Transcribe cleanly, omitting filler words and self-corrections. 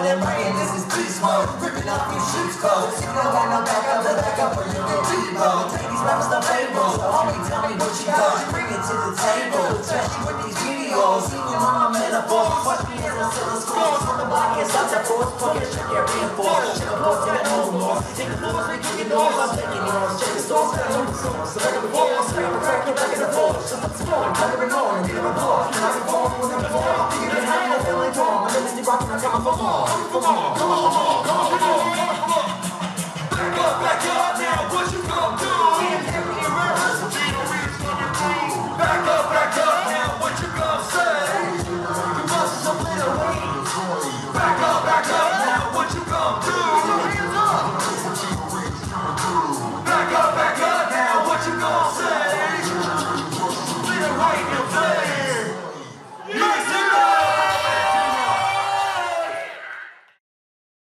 and praying this is beast mode. Ripping off your shoes clothes. You don't got no back up, or you get reload. Take these rappers the labels, so homie, tell me what you got. Bring it to the table, especially with these videos. See your mama metaphor, watch me as I sell the scores. On the block, can't stop that force, fuck it, check your reinforce. Check the force, take it no more. Take the floors, we kicking doors, I'm taking yours. Check the stores, got no source. So back in the floor, scrap and crack, back in the floor. Just the floor, cover and on, get a floor. And I can fall, we're gonna fall. You can hang that feeling torn. My lipstick rockin', I'm coming for more. Come on, come on, come on, come on, come on, come on, come on. Back up now, what you gon' do? Back up now, what you gon' say? You must have little wings. Back up now, what you gon' do?